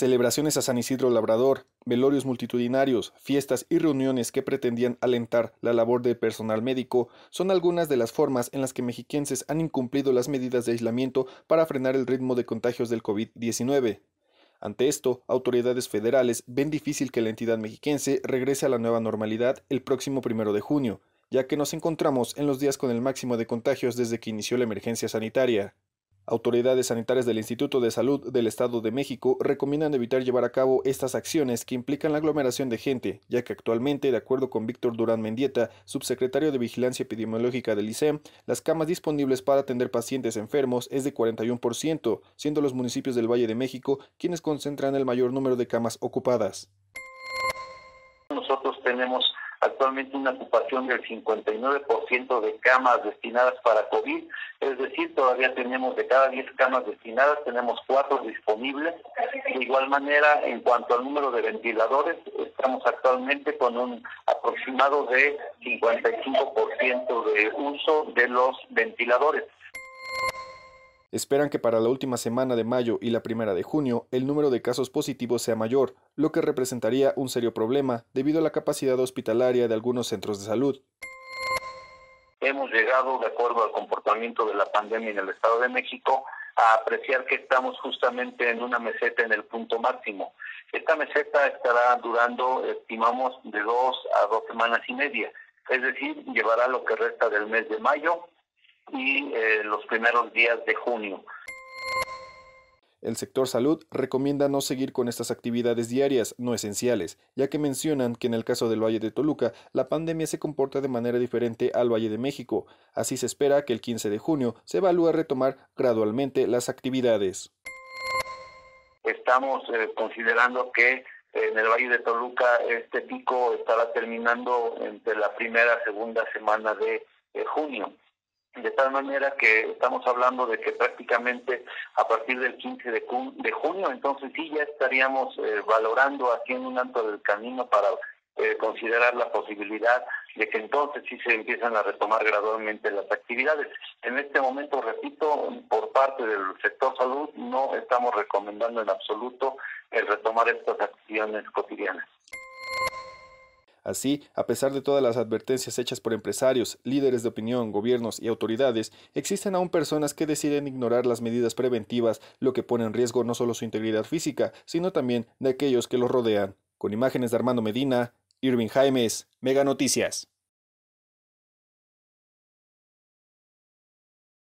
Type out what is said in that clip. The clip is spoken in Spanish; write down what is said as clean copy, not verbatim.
Celebraciones a San Isidro Labrador, velorios multitudinarios, fiestas y reuniones que pretendían alentar la labor del personal médico son algunas de las formas en las que mexiquenses han incumplido las medidas de aislamiento para frenar el ritmo de contagios del COVID-19. Ante esto, autoridades federales ven difícil que la entidad mexiquense regrese a la nueva normalidad el próximo 1 de junio, ya que nos encontramos en los días con el máximo de contagios desde que inició la emergencia sanitaria. Autoridades sanitarias del Instituto de Salud del Estado de México recomiendan evitar llevar a cabo estas acciones que implican la aglomeración de gente, ya que actualmente, de acuerdo con Víctor Durán Mendieta, subsecretario de Vigilancia Epidemiológica del ICEM, las camas disponibles para atender pacientes enfermos es de 41%, siendo los municipios del Valle de México quienes concentran el mayor número de camas ocupadas. Nosotros tenemos actualmente una ocupación del 59% de camas destinadas para COVID, es decir, todavía tenemos de cada 10 camas destinadas, tenemos 4 disponibles. De igual manera, en cuanto al número de ventiladores, estamos actualmente con un aproximado de 55% de uso de los ventiladores. Esperan que para la última semana de mayo y la 1 de junio el número de casos positivos sea mayor, lo que representaría un serio problema debido a la capacidad hospitalaria de algunos centros de salud. Hemos llegado, de acuerdo al comportamiento de la pandemia en el Estado de México, a apreciar que estamos justamente en una meseta en el punto máximo. Esta meseta estará durando, estimamos, de 2 a 2 semanas y media, es decir, llevará lo que resta del mes de mayo y los primeros días de junio. El sector salud recomienda no seguir con estas actividades diarias no esenciales, ya que mencionan que en el caso del Valle de Toluca, la pandemia se comporta de manera diferente al Valle de México. Así se espera que el 15 de junio se evalúe retomar gradualmente las actividades. Estamos considerando que en el Valle de Toluca este pico estará terminando entre la primera y segunda semana de junio. De tal manera que estamos hablando de que prácticamente a partir del 15 de junio, entonces sí ya estaríamos valorando, haciendo un alto del camino para considerar la posibilidad de que entonces sí se empiezan a retomar gradualmente las actividades. En este momento, repito, por parte del sector salud no estamos recomendando en absoluto el retomar estas acciones cotidianas. Así, a pesar de todas las advertencias hechas por empresarios, líderes de opinión, gobiernos y autoridades, existen aún personas que deciden ignorar las medidas preventivas, lo que pone en riesgo no solo su integridad física, sino también de aquellos que los rodean. Con imágenes de Armando Medina, Irving Jaimes, Mega Noticias.